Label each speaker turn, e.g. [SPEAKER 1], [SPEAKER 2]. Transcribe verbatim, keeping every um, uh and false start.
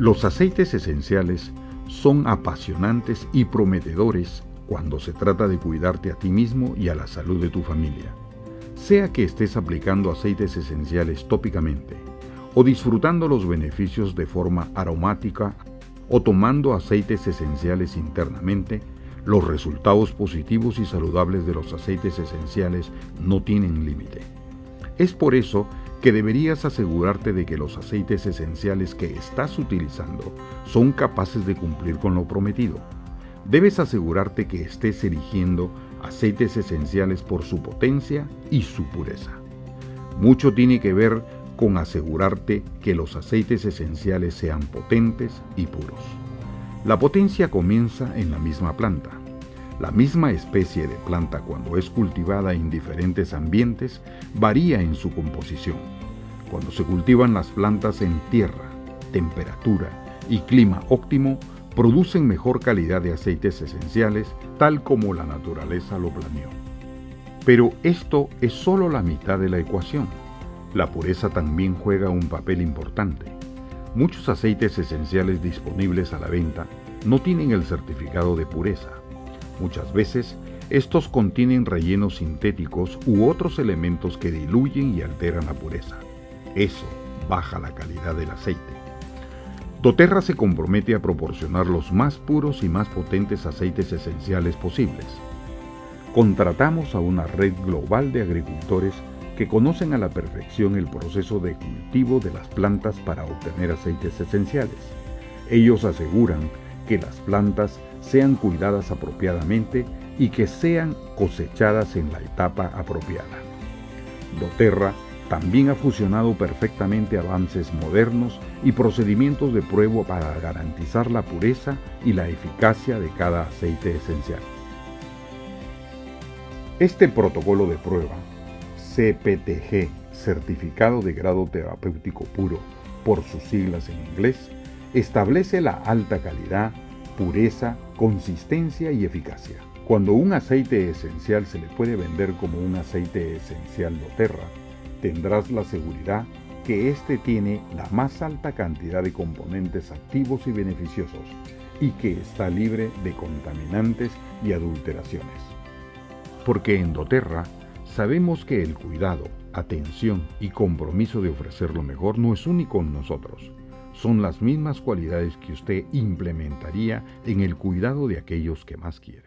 [SPEAKER 1] Los aceites esenciales son apasionantes y prometedores cuando se trata de cuidarte a ti mismo y a la salud de tu familia. Sea que estés aplicando aceites esenciales tópicamente, o disfrutando los beneficios de forma aromática, o tomando aceites esenciales internamente, los resultados positivos y saludables de los aceites esenciales no tienen límite. Es por eso que deberías asegurarte de que los aceites esenciales que estás utilizando son capaces de cumplir con lo prometido. Debes asegurarte que estés eligiendo aceites esenciales por su potencia y su pureza. Mucho tiene que ver con asegurarte que los aceites esenciales sean potentes y puros. La potencia comienza en la misma planta. La misma especie de planta, cuando es cultivada en diferentes ambientes, varía en su composición. Cuando se cultivan las plantas en tierra, temperatura y clima óptimo, producen mejor calidad de aceites esenciales, tal como la naturaleza lo planeó. Pero esto es solo la mitad de la ecuación. La pureza también juega un papel importante. Muchos aceites esenciales disponibles a la venta no tienen el certificado de pureza. Muchas veces, estos contienen rellenos sintéticos u otros elementos que diluyen y alteran la pureza. Eso baja la calidad del aceite. doTERRA se compromete a proporcionar los más puros y más potentes aceites esenciales posibles. Contratamos a una red global de agricultores que conocen a la perfección el proceso de cultivo de las plantas para obtener aceites esenciales. Ellos aseguran que las plantas sean cuidadas apropiadamente y que sean cosechadas en la etapa apropiada. doTERRA también ha fusionado perfectamente avances modernos y procedimientos de prueba para garantizar la pureza y la eficacia de cada aceite esencial. Este protocolo de prueba, C P T G, Certificado de Grado Terapéutico Puro, por sus siglas en inglés, establece la alta calidad, pureza, consistencia y eficacia. Cuando un aceite esencial se le puede vender como un aceite esencial doTERRA, tendrás la seguridad que éste tiene la más alta cantidad de componentes activos y beneficiosos y que está libre de contaminantes y adulteraciones. Porque en doTERRA sabemos que el cuidado, atención y compromiso de ofrecer lo mejor no es único en nosotros. Son las mismas cualidades que usted implementaría en el cuidado de aquellos que más quiere.